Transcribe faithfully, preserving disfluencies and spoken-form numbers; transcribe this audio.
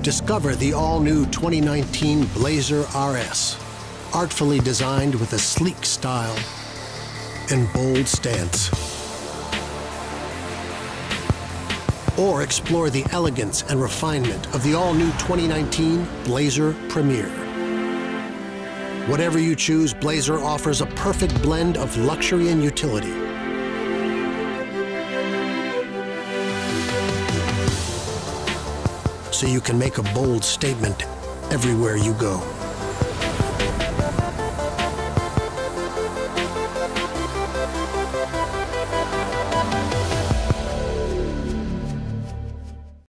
Discover the all-new twenty nineteen Blazer R S, artfully designed with a sleek style and bold stance. Or explore the elegance and refinement of the all-new twenty nineteen Blazer Premier. Whatever you choose, Blazer offers a perfect blend of luxury and utility. So you can make a bold statement everywhere you go.